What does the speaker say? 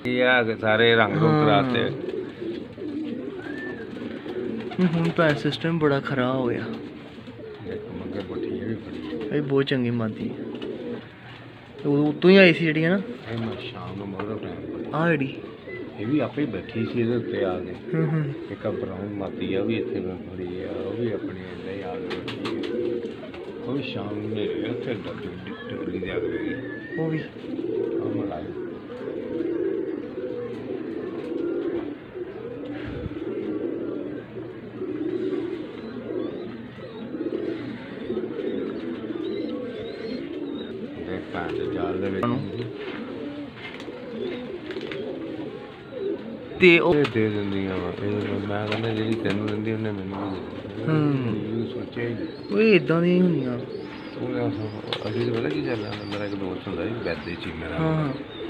ये आ गए सारे रंग रूंग कराते। ਹੁਣ ਤਾਂ ਸਿਸਟਮ ਬੜਾ ਖਰਾਬ ਹੋਇਆ। देखो मगर बठी है भी बड़ी ਇਹ ਬਹੁਤ ਚੰਗੀ ਮਾਦੀ ਉਹ ਉਤੋਂ ਹੀ ਆਈ ਸੀ ਜਿਹੜੀ ਹੈ ਨਾ है। मैं शाम को मगर टाइम ਆਹ ਜਿਹੜੀ ये भी आपे ही बैठी सी ਇਹਦੇ ਉੱਤੇ ਆ ਕੇ। ਹੂੰ ਇੱਕ ਬਰਾਊਨ ਮਾਤੀ ਆ ਉਹ ਵੀ ਇੱਥੇ ਬੜੀ ਆ ਉਹ ਵੀ ਆਪਣੀ ਇੰਦਾ ਹੀ ਆ ਕੇ ਬੈਠੀ ਹੈ। ਉਹ ਵੀ ਸ਼ਾਮ ਨੂੰ ਨੇੜੇ ਉੱਥੇ ਡੱਲੀ ਦੇ ਆ ਗਈ ਉਹ ਵੀ ਉਹ ਮਲਾਈ। ਦੇਖ ਪਾਣ ਜਾਲ ਦੇ ਵਿੱਚ ਤੇ ਉਹ ਦੇ ਦਿੰਦੀਆਂ ਵਾ। ਮੈਂ ਕਹਿੰਦਾ ਜਿਹੜੀ ਤੈਨੂੰ ਦਿੰਦੀ ਉਹਨੇ ਮੈਨੂੰ ਵੀ ਦੇ ਸੋਚਿਆ ਹੀ ਨਹੀਂ। ਉਹ ਇਦਾਂ ਦੀਆਂ ਹੀ ਹੁੰਦੀਆਂ। ਉਹ ਅਸੀਂ ਤਾਂ ਪਤਾ ਕੀ ਚੱਲਦਾ ਮੇਰਾ ਇੱਕ ਦੋਸਤ ਹੁੰਦਾ ਸੀ ਵੈਦੇ ਚ ਹੀ ਮੇਰਾ। ਹਾਂ